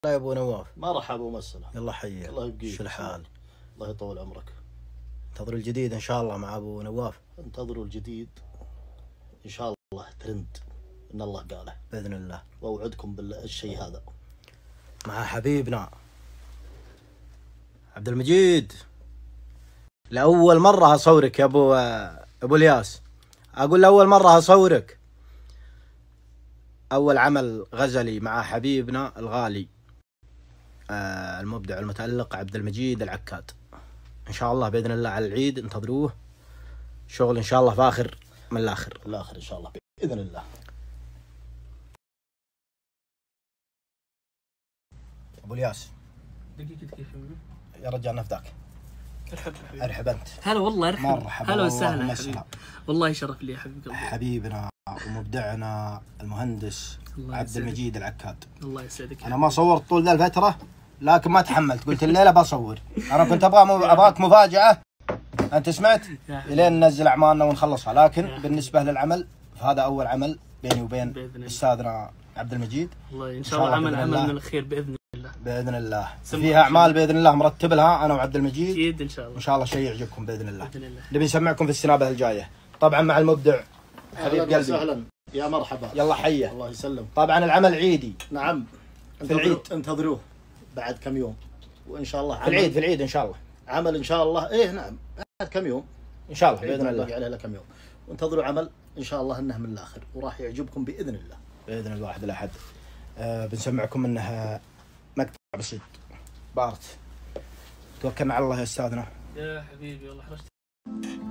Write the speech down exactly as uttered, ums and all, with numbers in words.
يا ابو نواف. مرحبا ومسهلا. يلا حيك. الله يبقيك. شو الحال؟ الله يطول عمرك. انتظروا الجديد ان شاء الله مع ابو نواف. انتظروا الجديد ان شاء الله ترند ان الله قاله باذن الله. واوعدكم بالشيء هذا مع حبيبنا عبد المجيد. لاول مره اصورك يا ابو ابو الياس. اقول لاول مره اصورك. اول عمل غزلي مع حبيبنا الغالي آه المبدع المتألق عبد المجيد العكاد. ان شاء الله باذن الله على العيد انتظروه. شغل ان شاء الله فاخر من الاخر. الاخر ان شاء الله باذن الله. ابو الياس دقيقة كيف يا رجال نفداك. ارحب حبيبي. ارحب انت. هلا والله ارحب. مرحبا. هلا وسهلا والله يا حبيبي. مسهلا. والله شرف لي يا حبيب قلبي. حبيبنا ومبدعنا المهندس الله عبد يسعدك. المجيد العكاد. الله يسعدك. انا ما صورت طول ذا الفتره لكن ما تحملت، قلت الليله بصور. انا كنت ابغى مو... ابغاك مفاجاه. انت سمعت؟ الين ننزل اعمالنا ونخلصها، لكن بالنسبه للعمل فهذا اول عمل بيني وبين استاذنا عبد المجيد. الله ان شاء الله عمل عمل من الخير باذن الله. باذن الله. فيها اعمال باذن الله مرتب لها انا وعبد المجيد. اكيد ان شاء الله. ان شاء الله شيء يعجبكم باذن الله. باذن الله. نبي نسمعكم في السنابه الجايه طبعا مع المبدع حبيب قلبي. اهلا يا مرحبا. يلا حيه. الله يسلم. طبعا العمل عيدي. نعم. في العيد انتظروه بعد كم يوم وان شاء الله في العيد. في العيد ان شاء الله عمل ان شاء الله. ايه نعم بعد كم يوم ان شاء الله باذن الله. باقي عليه كم يوم وانتظروا عمل ان شاء الله انه من الاخر وراح يعجبكم باذن الله. باذن الواحد الاحد. آه بنسمعكم انها مقطع بسيط. بارت توكلنا على الله يا استاذنا. يا حبيبي والله حرجت.